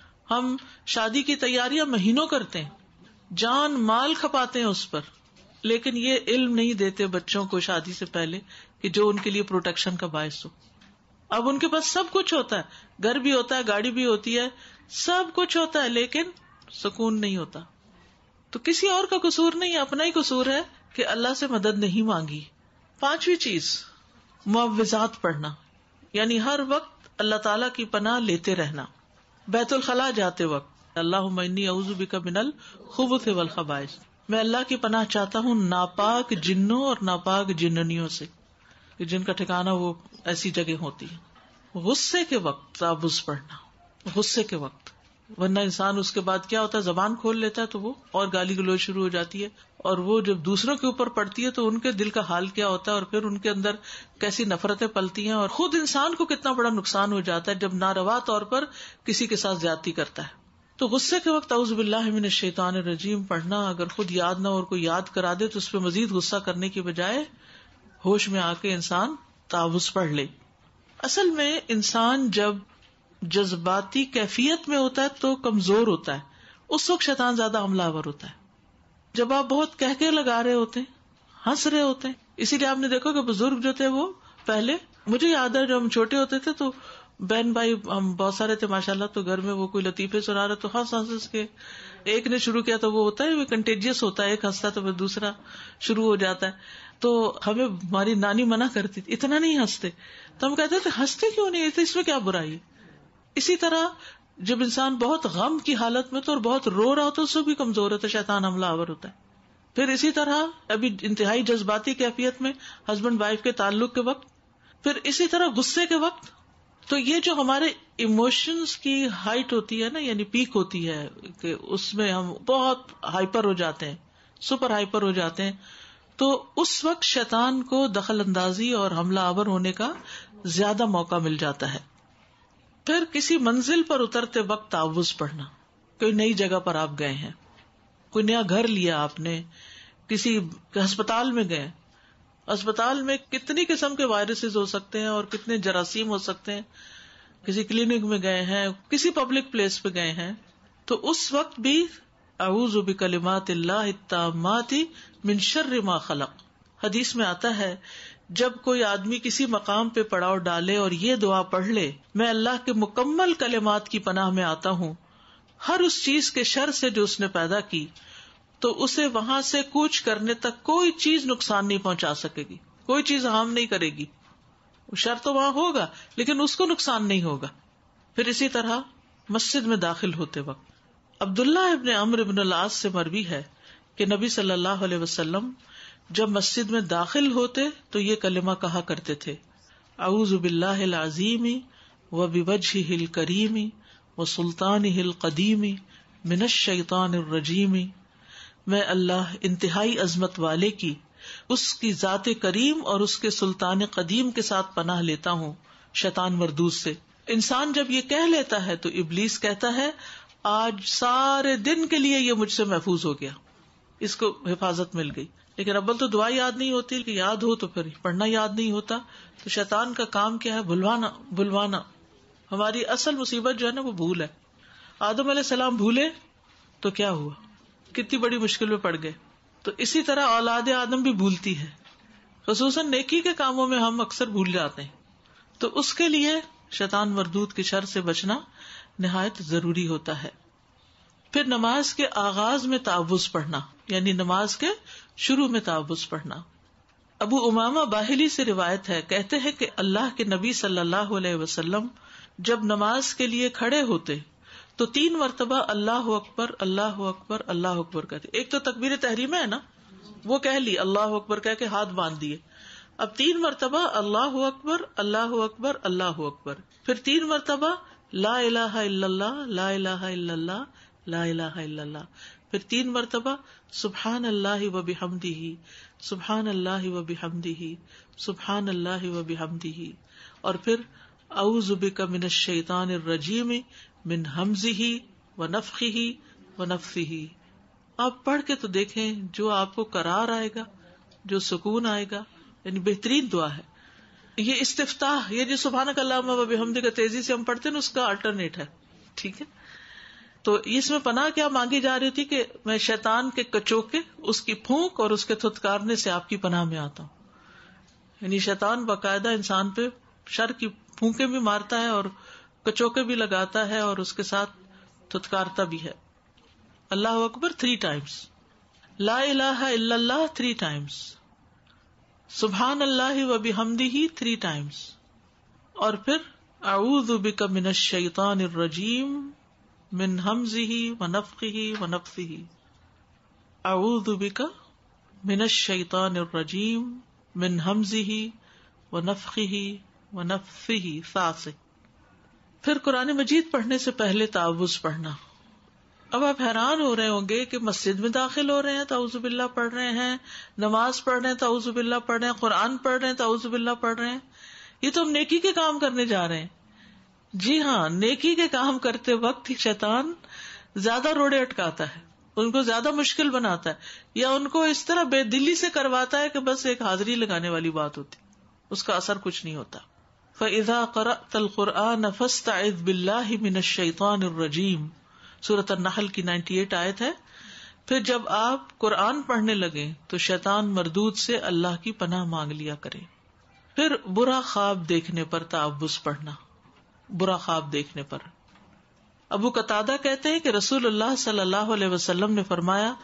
ہم شادی کی تیاریاں مہینوں کرتے ہیں، جان مال کھپاتے ہیں اس پر، لیکن یہ علم نہیں دیتے بچوں کو شادی سے پہلے کہ جو ان کے لیے پروٹیکشن کا باعث ہو. اب ان کے پاس سب کچھ ہوتا ہے، گھر بھی ہوتا ہے، گاڑی بھی ہوتی ہے، سب کچھ ہوتا ہے، لیکن سکون نہیں ہوتا. تو کسی اور کا قصور نہیں، اپنا ہی قصور ہے کہ اللہ سے مدد نہیں مانگی. پانچویں چیز معوذات پڑھنا، یعنی ہر وقت اللہ تعالیٰ کی پناہ لیتے رہنا. بیت الخلاء جاتے وقت اللہم انی اعوذ بک من الخبث والخبائث، میں اللہ کی پناہ چاہتا ہوں ناپاک جنوں اور ناپاک جننیوں سے، جن کا ٹھکانہ وہ ایسی جگہ ہوتی ہے. غصے کے وقت تعوذ پڑھنا، غصے کے وقت، ورنہ انسان اس کے بعد کیا ہوتا ہے، زبان کھول لیتا ہے تو وہ اور گالی گلوچ شروع ہو جاتی ہے، اور وہ جب دوسروں کے اوپر پڑتی ہے تو ان کے دل کا حال کیا ہوتا ہے، اور پھر ان کے اندر کیسی نفرتیں پلتی ہیں، اور خود انسان کو کتنا بڑا نقصان ہو جاتا ہے جب ناروا طور پر کسی کے ساتھ زیادتی کرتا ہے. تو غصے کے وقت اعوذ باللہ من الشیطان الرجیم پڑھنا، اگر خود یاد نہ اور کوئی یاد کرا دے تو اس پہ مزید غصہ کرنے کی بجائے ہوش میں آ کے انسان تعوذ پڑھ لے. اصل میں انسان جب جذباتی کیفیت میں ہوتا ہے تو کمزور ہوتا ہے، اس وقت شیطان زیادہ حملہ آور ہوتا ہے. جب آپ بہت کہہ کے لگا رہے ہوتے ہیں، ہنس رہے ہوتے ہیں، اسی لیے آپ نے دیکھا کہ بزرگ جو تھے وہ پہلے، مجھے یاد ہے جب ہم چھوٹے ہوتے تھے تو بہن بھائی ہم بہت سارے تھے ماشاءاللہ، تو گھر میں وہ کوئی لطیفے سنا رہے تو ہنس ہنس ہنس کے، ایک نے شروع کیا تو وہ ہوتا ہے وہ کنٹیجیس ہوتا ہے، ایک ہنستا تو پھر دوسرا شروع ہو جاتا ہے. تو ہمیں ہماری نانی منع کرتی تھی اتنا نہیں ہنستے، تو ہم کہتے تھے ہنستے کیوں نہیں، اس میں کیا برائی ہے. اسی طرح جب انسان بہت غم کی حالت میں تو اور بہت رو رہا ہوتا ہے، اس سے بھی کمزور ہوتا ہے، شیطان حملہ آور ہوتا ہے. پھر اسی طرح ابھی انتہائی جذباتی کیفیت میں ہسبینڈ وائف کے تعلق کے وقت، پھر اسی طرح غصے کے وقت. تو یہ جو ہمارے ایموشنز کی ہائٹ ہوتی ہے نا، یعنی پیک ہوتی ہے کہ اس میں ہم بہت ہائپر ہو جاتے ہیں، سپر ہائپر ہو جاتے ہیں، تو اس وقت شیطان کو دخل اندازی اور حملہ آور ہونے کا زیادہ موقع مل جاتا ہے. پھر کسی منزل پر اترتے وقت تعوذ پڑھنا، کوئی نئی جگہ پر آپ گئے ہیں، کوئی نیا گھر لیا آپ نے، کسی ہسپتال میں گئے، اسپتال میں کتنی قسم کے وائرسز ہو سکتے ہیں اور کتنے جراثیم ہو سکتے ہیں، کسی کلینک میں گئے ہیں، کسی پبلک پلیس پہ گئے ہیں، تو اس وقت بھی اعوذ بکلمات اللہ التامات من شر ما خلق. حدیث میں آتا ہے جب کوئی آدمی کسی مقام پہ پڑاؤ ڈالے اور یہ دعا پڑھ لے، میں اللہ کے مکمل کلمات کی پناہ میں آتا ہوں ہر اس چیز کے شر سے جو اس نے پیدا کی، تو اسے وہاں سے کوچ کرنے تک کوئی چیز نقصان نہیں پہنچا سکے گی، کوئی چیز ہارم نہیں کرے گی. شر تو وہاں ہوگا لیکن اس کو نقصان نہیں ہوگا. پھر اسی طرح مسجد میں داخل ہوتے وقت عبداللہ ابن عمرو ابن العاص سے مروی ہے کہ نبی صلی اللہ علیہ وسلم جب مسجد میں داخل ہوتے تو یہ کلمہ کہا کرتے تھے، اعوذ باللہ العظیم وبوجہہ الکریم وسلطانہ القدیم من الشیطان الرجیم. میں اللہ انتہائی عظمت والے کی، اس کی ذات کریم اور اس کے سلطان قدیم کے ساتھ پناہ لیتا ہوں شیطان مردود سے. انسان جب یہ کہہ لیتا ہے تو ابلیس کہتا ہے آج سارے دن کے لیے یہ مجھ سے محفوظ ہو گیا، اس کو حفاظت مل گئی. لیکن ابل تو دعا یاد نہیں ہوتی، کہ یاد ہو تو پھر پڑھنا یاد نہیں ہوتا. تو شیطان کا کام کیا ہے؟ بھلوانا بھلوانا. ہماری اصل مصیبت جو ہے نا وہ بھول ہے. آدم علیہ السلام بھولے تو کیا ہوا، کتنی بڑی مشکل میں پڑ گئے. تو اسی طرح اولاد آدم بھی بھولتی ہے، خصوصاً نیکی کے کاموں میں ہم اکثر بھول جاتے ہیں. تو اس کے لیے شیطان مردود کی شر سے بچنا نہایت ضروری ہوتا ہے. پھر نماز کے آغاز میں تعوذ پڑھنا، یعنی نماز کے شروع میں تعوذ پڑھنا. ابو امامہ باہلی سے روایت ہے، کہتے ہیں کہ اللہ کے نبی صلی اللہ علیہ وسلم جب نماز کے لیے کھڑے ہوتے تو تین مرتبہ اللہ اکبر اللہ اکبر اللہ اکبر کہتے. ایک تو تکبیر تحریمہ ہے نا، وہ کہہ لی، اللہ اکبر کہہ کے ہاتھ باندھ دیے. اب تین مرتبہ اللہ اکبر اللہ اکبر اللہ اکبر، پھر تین مرتبہ لا الہ الا اللہ لا الہ الا اللہ لا الہ الا اللہ، پھر تین مرتبہ سبحان اللہ و بحمدہ سبحان اللہ و بحمدہ سبحان اللہ و بحمدہ، اور پھر اعوذ بک من الشیطان الرجیم من ہمزہ ونفخہ ونفثہ. آپ پڑھ کے تو دیکھیں، جو آپ کو قرار آئے گا، جو سکون آئے گا، یعنی بہترین دعا ہے. یہ استفتاح، یہ جو سبحانک اللہم و بحمدک تیزی سے ہم پڑھتے ہیں اس کا الٹرنیٹ ہے. ٹھیک ہے، تو اس میں پناہ کیا مانگی جا رہی تھی کہ میں شیطان کے کچوکے، اس کی پھونک اور اس کے تھتکارنے سے آپ کی پناہ میں آتا ہوں. یعنی شیطان باقاعدہ انسان پہ شر کی پھونکیں بھی مارتا ہے اور کچوکے بھی لگاتا ہے اور اس کے ساتھ تھتکارتا بھی ہے. اللہ اکبر تھری ٹائمز، لا الہ الا اللہ تھری ٹائمز، سبحان اللہ و بحمدہ تھری ٹائمز، اور پھر اعوذ بک من الشیطان الرجیم من ہمزہ ونفخہ ونفثہ، اعوذ بک من الشیطان الرجیم من ہمزہ ونفخہ ونفثہ سات سے۔ پھر قرآن مجید پڑھنے سے پہلے تعوذ پڑھنا۔ اب آپ حیران ہو رہے ہوں گے کہ مسجد میں داخل ہو رہے ہیں تو اعوذ باللہ پڑھ رہے ہیں، نماز پڑھ رہے ہیں تو اعوذ باللہ پڑھ رہے ہیں، قرآن پڑھ رہے ہیں تو اعوذ باللہ پڑھ رہے ہیں، یہ تو ہم نیکی کے کام کرنے جا رہے ہیں۔ جی ہاں، نیکی کے کام کرتے وقت ہی شیطان زیادہ روڑے اٹکاتا ہے، ان کو زیادہ مشکل بناتا ہے، یا ان کو اس طرح بے دلی سے کرواتا ہے کہ بس ایک حاضری لگانے والی بات ہوتی، اس کا اثر کچھ نہیں ہوتا۔ فَإِذَا قَرَأْتَ الْقُرْآنَ فَاسْتَعِذْ بِاللَّهِ مِنَ الشَّيْطَانِ الرَّجِيمِ، سورۃ النحل کی اٹھانوے آیت ہے۔ پھر جب آپ قرآن پڑھنے لگیں تو شیطان مردود سے اللہ کی پناہ مانگ لیا کریں۔ پھر برا خواب دیکھنے پر تعوذ پڑھنا، برا خواب دیکھنے پر۔ ابو قتادہ کہتے ہیں کہ رسول اللہ صلی اللہ علیہ وسلم نے فرمایا،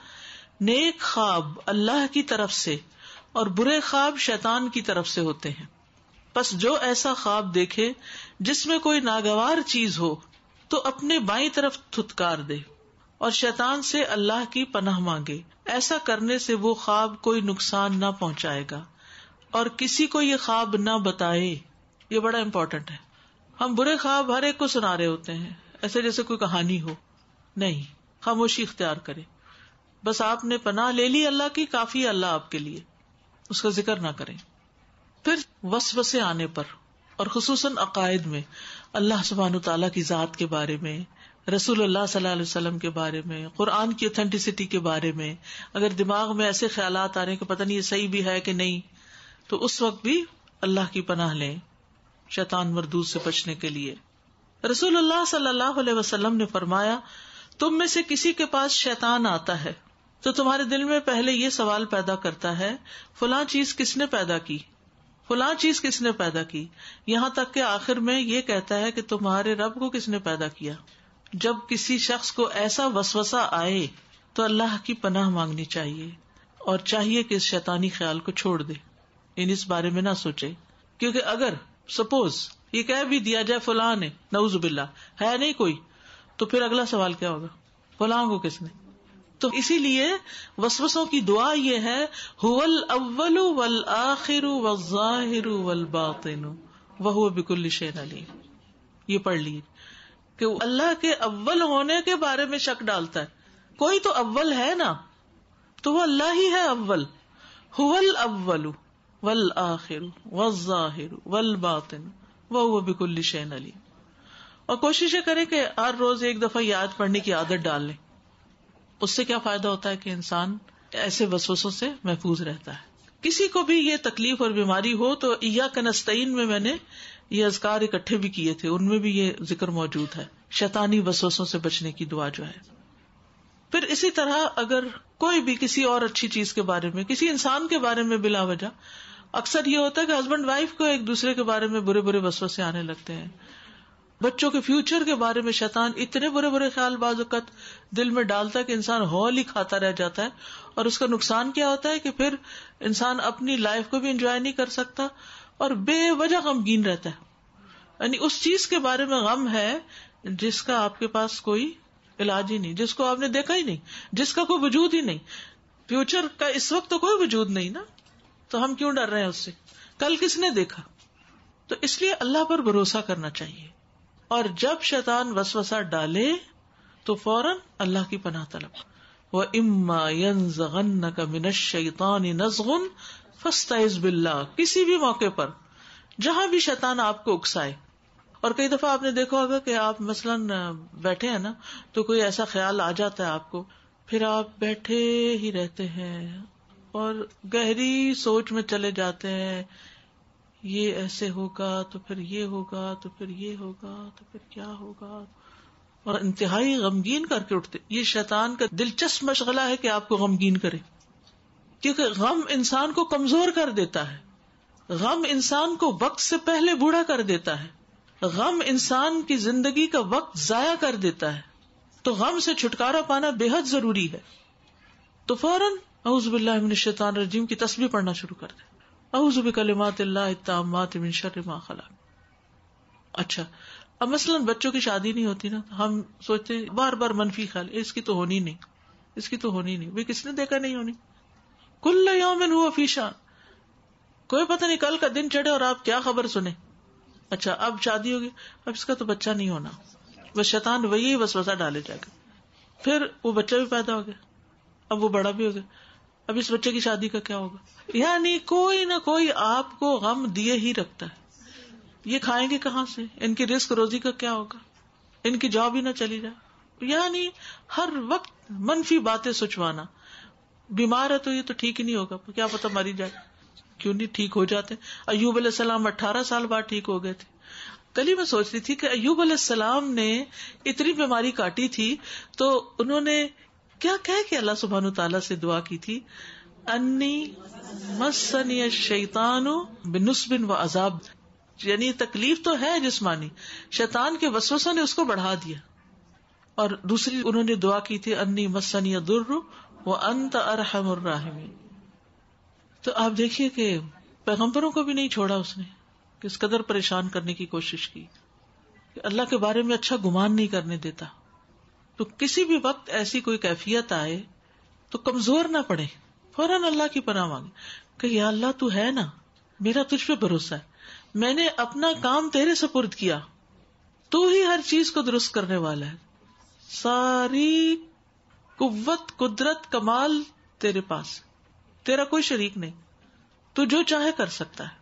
نیک خواب اللہ کی طرف سے اور برے خواب شیطان کی طرف سے ہوتے ہیں، پس جو ایسا خواب دیکھے جس میں کوئی ناگوار چیز ہو تو اپنے بائیں طرف تھتکار دے اور شیطان سے اللہ کی پناہ مانگے، ایسا کرنے سے وہ خواب کوئی نقصان نہ پہنچائے گا اور کسی کو یہ خواب نہ بتائے۔ یہ بڑا امپورٹنٹ ہے۔ ہم برے خواب ہر ایک کو سنا رہے ہوتے ہیں، ایسے جیسے کوئی کہانی ہو، نہیں، خاموشی اختیار کرے، بس آپ نے پناہ لے لی اللہ کی، کافی اللہ آپ کے لیے، اس کا ذکر نہ کریں۔ پھر وسوسے آنے پر اور خصوصاً عقائد میں، اللہ سبحانہ تعالیٰ کی ذات کے بارے میں، رسول اللہ صلی اللہ علیہ وسلم کے بارے میں، قرآن کی اوتھینٹسٹی کے بارے میں، اگر دماغ میں ایسے خیالات آ رہے ہیں کہ پتہ نہیں یہ صحیح بھی ہے کہ نہیں، تو اس وقت بھی اللہ کی پناہ لیں شیطان مردود سے بچنے کے لیے۔ رسول اللہ صلی اللہ علیہ وسلم نے فرمایا، تم میں سے کسی کے پاس شیطان آتا ہے تو تمہارے دل میں پہلے یہ سوال پیدا کرتا ہے، فلاں چیز کس نے پیدا کی، فلاں چیز کس نے پیدا کی، یہاں تک کہ آخر میں یہ کہتا ہے کہ تمہارے رب کو کس نے پیدا کیا۔ جب کسی شخص کو ایسا وسوسہ آئے تو اللہ کی پناہ مانگنی چاہیے اور چاہیے کہ اس شیطانی خیال کو چھوڑ دے، یعنی اس بارے میں نہ سوچے، کیونکہ اگر سپوز یہ کہہ بھی دیا جائے فلاں نے، نعوذ باللہ، ہے نہیں کوئی، تو پھر اگلا سوال کیا ہوگا، فلاں کو کس نے؟ تو اسی لیے وسوسوں کی دعا یہ ہے، هو الاول والآخر والظاہر والباطن وہو بکل شیء علیم۔ یہ پڑھ لیے کہ اللہ کے اول ہونے کے بارے میں شک ڈالتا ہے، کوئی تو اول ہے نا، تو وہ اللہ ہی ہے اول، هو الاول والآخر والظاہر والباطن وہو بکل شیء علیم۔ اور کوشش کریں کہ ہر روز ایک دفعہ یاد پڑھنے کی عادت ڈال لیں۔ اس سے کیا فائدہ ہوتا ہے کہ انسان ایسے وسوسوں سے محفوظ رہتا ہے۔ کسی کو بھی یہ تکلیف اور بیماری ہو تو ایاک نستعین میں میں نے یہ اذکار اکٹھے بھی کیے تھے، ان میں بھی یہ ذکر موجود ہے، شیطانی وسوسوں سے بچنے کی دعا جو ہے۔ پھر اسی طرح اگر کوئی بھی کسی اور اچھی چیز کے بارے میں، کسی انسان کے بارے میں بلا وجہ، اکثر یہ ہوتا ہے کہ ہسبینڈ وائف کو ایک دوسرے کے بارے میں برے برے وسوسے آنے لگتے ہیں، بچوں کے فیوچر کے بارے میں شیطان اتنے برے برے خیال بعض اوقات دل میں ڈالتا ہے کہ انسان ہول ہی کھاتا رہ جاتا ہے، اور اس کا نقصان کیا ہوتا ہے کہ پھر انسان اپنی لائف کو بھی انجوائے نہیں کر سکتا اور بے وجہ غمگین رہتا ہے، یعنی اس چیز کے بارے میں غم ہے جس کا آپ کے پاس کوئی علاج ہی نہیں، جس کو آپ نے دیکھا ہی نہیں، جس کا کوئی وجود ہی نہیں، فیوچر کا اس وقت تو کوئی وجود نہیں نا، تو ہم کیوں ڈر رہے ہیں اس سے، کل کس نے دیکھا؟ تو اس لیے اللہ پر بھروسہ کرنا چاہیے، اور جب شیطان وسوسہ ڈالے تو فوراً اللہ کی پناہ طلب۔ وَإِمَّا يَنزَغَنَّكَ مِنَ الشَّيْطَانِ نَزْغٌ فَاسْتَعِذْ بِاللَّهِ، کسی بھی موقع پر جہاں بھی شیطان آپ کو اکسائے، اور کئی دفعہ آپ نے دیکھا ہوگا کہ آپ مثلاً بیٹھے ہیں نا، تو کوئی ایسا خیال آ جاتا ہے آپ کو، پھر آپ بیٹھے ہی رہتے ہیں اور گہری سوچ میں چلے جاتے ہیں، یہ ایسے ہوگا تو پھر یہ ہوگا تو پھر یہ ہوگا تو پھر کیا ہوگا، اور انتہائی غمگین کر کے اٹھتے۔ یہ شیطان کا دلچسپ مشغلہ ہے کہ آپ کو غمگین کرے، کیونکہ غم انسان کو کمزور کر دیتا ہے، غم انسان کو وقت سے پہلے بوڑھا کر دیتا ہے، غم انسان کی زندگی کا وقت ضائع کر دیتا ہے، تو غم سے چھٹکارا پانا بے حد ضروری ہے۔ تو فوراً اعوذ باللہ من الشیطان الرجیم کی تسبیح پڑھنا شروع کر دے. اعوذ بکلمات اللہ التامات من شر ما خلق. اچھا اب مثلاً بچوں کی شادی نہیں ہوتی نا، ہم سوچتے ہیں بار بار منفی خیال، اس کی تو ہونی نہیں، اس کی تو ہونی نہیں. بھئی کس نے دیکھا نہیں ہونی؟ کل یوم ہوا فی شان. کوئی پتہ نہیں کل کا دن چڑھے اور آپ کیا خبر سنیں. اچھا اب شادی ہوگی، اب اس کا تو بچہ نہیں ہونا، بس شیطان وہی وسوسہ ڈالے جائے گا. پھر وہ بچہ بھی پیدا ہو گیا، اب وہ بڑا بھی ہو گیا، اب اس بچے کی شادی کا کیا ہوگا. یعنی کوئی نہ کوئی آپ کو غم دیے ہی رکھتا ہے. یہ کھائیں گے کہاں سے، ان کی رزق روزی کا کیا ہوگا، ان کی جاب ہی نہ چلی جائے. یعنی ہر وقت منفی باتیں سوچوانا. بیمار ہے تو یہ تو ٹھیک ہی نہیں ہوگا، کیا پتہ مری جائے. کیوں نہیں ٹھیک ہو جاتے؟ ایوب علیہ السلام اٹھارہ سال بعد ٹھیک ہو گئے تھے. کل ہی میں سوچ رہی تھی کہ ایوب علیہ السلام نے اتنی بیماری کاٹی تھی تو انہوں نے کیا کہہ کے اللہ سبحانہ تعالیٰ سے دعا کی تھی، انی مسنی الشیطان بنصب و عذاب. یعنی تکلیف تو ہے جسمانی، شیطان کے وسوسہ نے اس کو بڑھا دیا. اور دوسری انہوں نے دعا کی تھی انی مسنی الضر وانت ارحم الراحمین. تو آپ دیکھیے کہ پیغمبروں کو بھی نہیں چھوڑا اس نے، کس قدر پریشان کرنے کی کوشش کی کہ اللہ کے بارے میں اچھا گمان نہیں کرنے دیتا. تو کسی بھی وقت ایسی کوئی کیفیت آئے تو کمزور نہ پڑے، فوراً اللہ کی پناہ مانگے کہ یا اللہ تو ہے نا، میرا تجھ پہ بھروسہ ہے، میں نے اپنا کام تیرے سپرد کیا، تو ہی ہر چیز کو درست کرنے والا ہے، ساری قوت قدرت کمال تیرے پاس، تیرا کوئی شریک نہیں، تو جو چاہے کر سکتا ہے.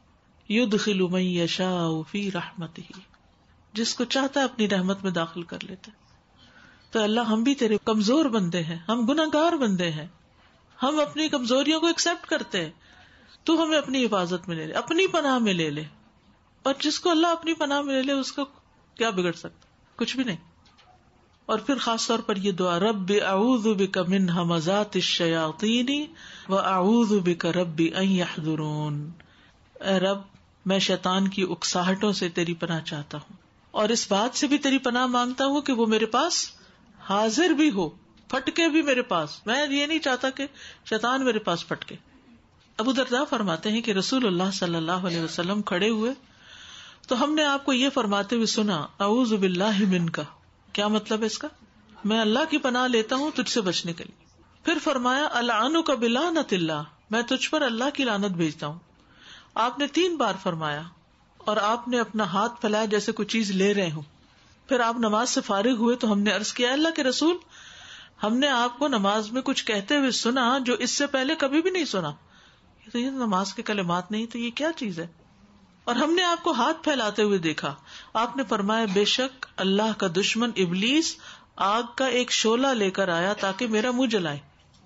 یدخل من یشاء فی رحمتہ، جس کو چاہتا ہے اپنی رحمت میں داخل کر لیتا ہے. تو اللہ ہم بھی تیرے کمزور بندے ہیں، ہم گناہگار بندے ہیں، ہم اپنی کمزوریوں کو ایکسپٹ کرتے ہیں، تو ہمیں اپنی حفاظت میں لے لے، اپنی پناہ میں لے لے. اور جس کو اللہ اپنی پناہ میں لے لے اس کو کیا بگڑ سکتا؟ کچھ بھی نہیں. اور پھر خاص طور پر یہ دعا، رب اعوذ بک من ہمزات الشیاطین واعوذ بک رب ان یحضرون. اے رب میں شیطان کی اکساہٹوں سے تیری پناہ چاہتا ہوں، اور اس بات سے بھی تیری پناہ مانگتا ہوں کہ وہ میرے پاس حاضر بھی ہو، پھٹکے بھی میرے پاس. میں یہ نہیں چاہتا کہ شیطان میرے پاس پھٹکے. ابو درداء فرماتے ہیں کہ رسول اللہ صلی اللہ علیہ وسلم کھڑے ہوئے تو ہم نے آپ کو یہ فرماتے ہوئے سنا، اعوذ باللہ منک. کیا مطلب ہے اس کا؟ میں اللہ کی پناہ لیتا ہوں تجھ سے بچنے کے لیے. پھر فرمایا العنک بلعنت اللہ، میں تجھ پر اللہ کی لعنت بھیجتا ہوں. آپ نے تین بار فرمایا اور آپ نے اپنا ہاتھ پھیلایا جیسے کوئی چیز لے رہے ہوں. پھر آپ نماز سے فارغ ہوئے تو ہم نے عرض کیا، اللہ کے رسول، ہم نے آپ کو نماز میں کچھ کہتے ہوئے سنا جو اس سے پہلے کبھی بھی نہیں سنا. تو یہ نماز کے کلمات نہیں تو یہ کیا چیز ہے؟ اور ہم نے آپ کو ہاتھ پھیلاتے ہوئے دیکھا. آپ نے فرمایا، بے شک اللہ کا دشمن ابلیس آگ کا ایک شعلہ لے کر آیا تاکہ میرا منہ جلائے.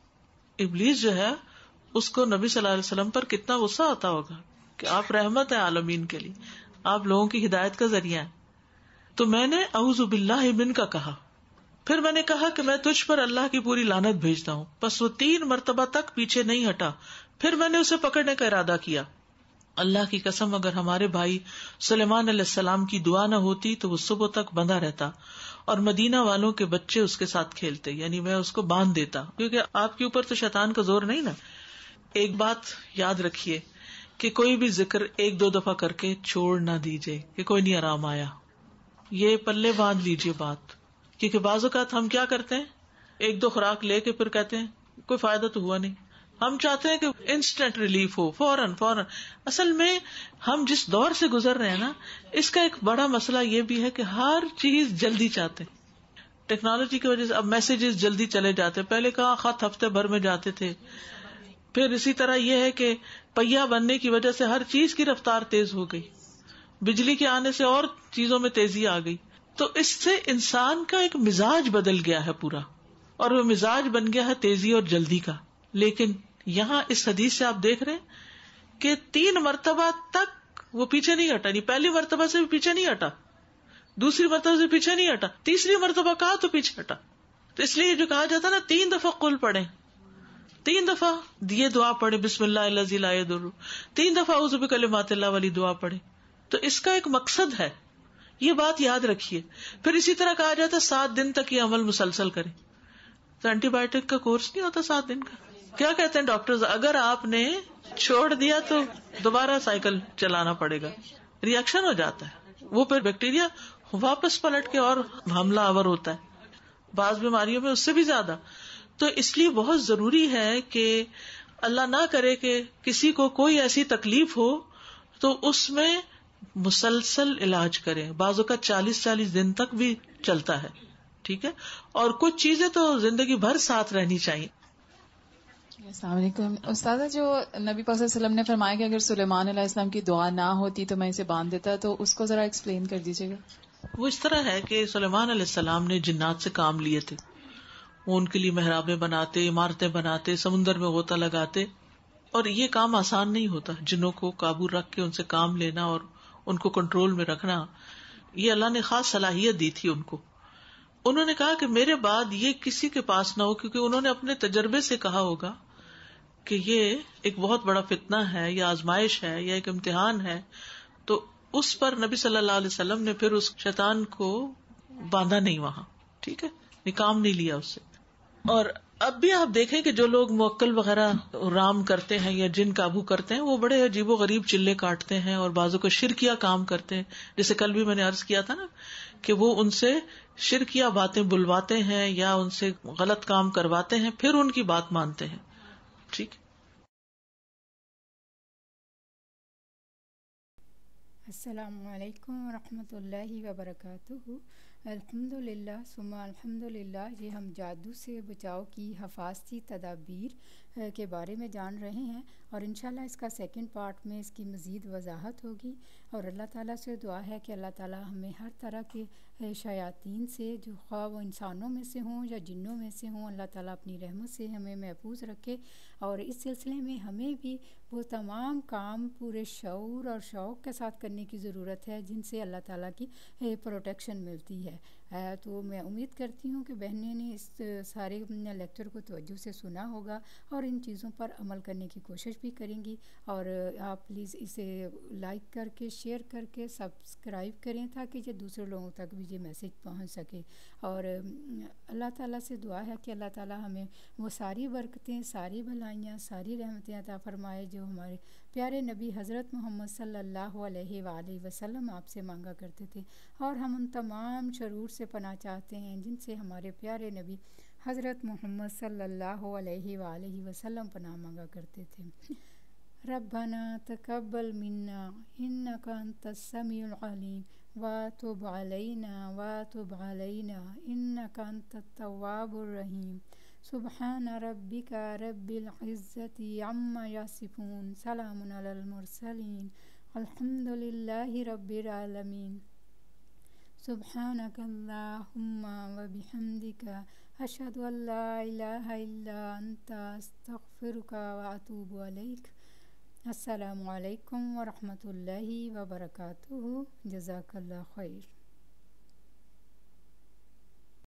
ابلیس جو ہے اس کو نبی صلی اللہ علیہ وسلم پر کتنا غصہ آتا ہوگا کہ آپ رحمت ہے عالمین کے لیے، آپ لوگوں کی ہدایت کا ذریعہ ہے. تو میں نے اعوذ باللہ من کا کہا، پھر میں نے کہا کہ میں تجھ پر اللہ کی پوری لعنت بھیجتا ہوں. بس وہ تین مرتبہ تک پیچھے نہیں ہٹا. پھر میں نے اسے پکڑنے کا ارادہ کیا. اللہ کی قسم اگر ہمارے بھائی سلیمان علیہ السلام کی دعا نہ ہوتی تو وہ صبح تک بندھا رہتا اور مدینہ والوں کے بچے اس کے ساتھ کھیلتے، یعنی میں اس کو باندھ دیتا، کیونکہ آپ کے اوپر تو شیطان کا زور نہیں نا. ایک بات یاد رکھیے کہ کوئی بھی ذکر ایک دو دفعہ کر کے چھوڑ نہ دیجیے کہ کوئی نہیں آرام آیا. یہ پلے باندھ لیجیے بات، کیونکہ بعض اوقات ہم کیا کرتے ہیں، ایک دو خوراک لے کے پھر کہتے ہیں کوئی فائدہ تو ہوا نہیں. ہم چاہتے ہیں کہ انسٹنٹ ریلیف ہو، فوراً فوراً. اصل میں ہم جس دور سے گزر رہے ہیں نا، اس کا ایک بڑا مسئلہ یہ بھی ہے کہ ہر چیز جلدی چاہتے ہیں. ٹیکنالوجی کی وجہ سے اب میسیجز جلدی چلے جاتے، پہلے کہاں خط ہفتے بھر میں جاتے تھے. پھر اسی طرح یہ ہے کہ پہیا بننے کی وجہ سے ہر چیز کی رفتار تیز ہو گئی، بجلی کے آنے سے اور چیزوں میں تیزی آ گئی. تو اس سے انسان کا ایک مزاج بدل گیا ہے پورا، اور وہ مزاج بن گیا ہے تیزی اور جلدی کا. لیکن یہاں اس حدیث سے آپ دیکھ رہے ہیں کہ تین مرتبہ تک وہ پیچھے نہیں ہٹا. نہیں، پہلی مرتبہ سے بھی پیچھے نہیں ہٹا، دوسری مرتبہ سے پیچھے نہیں ہٹا، تیسری مرتبہ کہا تو پیچھے ہٹا. تو اس لیے جو کہا جاتا نا تین دفعہ قل پڑھیں، تین دفعہ یہ دعا پڑھے بسم اللہ الذی لا یضر، تین دفعہ اعوذ بکلمات اللہ والی دعا پڑھے. تو اس کا ایک مقصد ہے، یہ بات یاد رکھیے. پھر اسی طرح کہا جاتا ہے سات دن تک یہ عمل مسلسل کریں. تو اینٹی بایوٹک کا کورس نہیں ہوتا سات دن کا. کیا کہتے ہیں ڈاکٹرز, اگر آپ نے چھوڑ دیا تو دوبارہ سائیکل چلانا پڑے گا, ریئیکشن ہو جاتا ہے, وہ پھر بیکٹیریا واپس پلٹ کے اور حملہ آور ہوتا ہے, بعض بیماریوں میں اس سے بھی زیادہ. تو اس لیے بہت ضروری ہے کہ اللہ نہ کرے کہ کسی کو کوئی ایسی تکلیف ہو تو اس میں مسلسل علاج کریں. بعضوں کا چالیس چالیس دن تک بھی چلتا ہے, ٹھیک ہے, اور کچھ چیزیں تو زندگی بھر ساتھ رہنی چاہیے. السلام علیکم استاذہ, جو نبی پاک صلی اللہ علیہ وسلم نے فرمایا کہ اگر سلیمان علیہ السلام کی دعا نہ ہوتی تو میں اسے باندھ دیتا, تو اس کو ذرا ایکسپلین کر دیجیے گا. وہ اس طرح ہے کہ سلیمان علیہ السلام نے جنات سے کام لیے تھے, وہ ان کے لیے محرابیں بناتے, عمارتیں بناتے, سمندر میں غوطہ لگاتے, اور یہ کام آسان نہیں ہوتا. جنوں کو قابو رکھ کے ان سے کام لینا اور ان کو کنٹرول میں رکھنا, یہ اللہ نے خاص صلاحیت دی تھی ان کو. انہوں نے کہا کہ میرے بعد یہ کسی کے پاس نہ ہو, کیونکہ انہوں نے اپنے تجربے سے کہا ہوگا کہ یہ ایک بہت بڑا فتنہ ہے یا آزمائش ہے یا ایک امتحان ہے. تو اس پر نبی صلی اللہ علیہ وسلم نے پھر اس شیطان کو باندھا نہیں وہاں, ٹھیک ہے, کام نہیں لیا اس سے. اور اب بھی آپ دیکھیں کہ جو لوگ موکل وغیرہ رام کرتے ہیں یا جن قابو کرتے ہیں, وہ بڑے عجیب و غریب چلے کاٹتے ہیں اور بعضوں کو شرکیہ کام کرتے ہیں. جیسے کل بھی میں نے عرض کیا تھا نا کہ وہ ان سے شرکیہ باتیں بلواتے ہیں یا ان سے غلط کام کرواتے ہیں, پھر ان کی بات مانتے ہیں. ٹھیک. السلام علیکم ورحمۃ اللہ وبرکاتہ. الحمد للہ ثم الحمد للہ. یہ ہم جادو سے بچاؤ کی حفاظتی تدابیر کے بارے میں جان رہے ہیں, اور انشاءاللہ اس کا سیکنڈ پارٹ میں اس کی مزید وضاحت ہوگی. اور اللہ تعالیٰ سے دعا ہے کہ اللہ تعالیٰ ہمیں ہر طرح کے شیاطین سے, جو خواہ وہ انسانوں میں سے ہوں یا جنوں میں سے ہوں, اللہ تعالیٰ اپنی رحمت سے ہمیں محفوظ رکھے. اور اس سلسلے میں ہمیں بھی وہ تمام کام پورے شعور اور شوق کے ساتھ کرنے کی ضرورت ہے جن سے اللہ تعالیٰ کی پروٹیکشن ملتی ہے. تو میں امید کرتی ہوں کہ بہنیں نے اس سارے لیکچر کو توجہ سے سنا ہوگا اور ان چیزوں پر عمل کرنے کی کوشش بھی کریں گی. اور آپ پلیز اسے لائک کر کے, شیئر کر کے, سبسکرائب کریں تاکہ یہ دوسرے لوگوں تک بھی یہ میسج پہنچ سکے. اور اللہ تعالیٰ سے دعا ہے کہ اللہ تعالیٰ ہمیں وہ ساری برکتیں, ساری بھلائیاں, ساری رحمتیں عطا فرمائے جو ہمارے پیارے نبی حضرت محمد صلی اللہ علیہ وآلہ وسلم آپ سے مانگا کرتے تھے. اور ہم ان تمام شرور سے پناہ چاہتے ہیں جن سے ہمارے پیارے نبی حضرت محمد صلی اللہ علیہ وآلہ وسلم پناہ مانگا کرتے تھے. ربنا تقبل منا انک انت السمیع العلیم وتب علینا وتب علینا انک انت التواب الرحیم. سبحان ربک رب العزة عما یصفون, سلام علی المرسلین, الحمد للہ رب العالمین. سبحانک اللہم وبحمدک اشہد ان لا الہ الا انت استغفرک واتوب الیک. السلام علیکم ورحمۃ اللہ وبرکاتہ. جزاک اللہ خیر.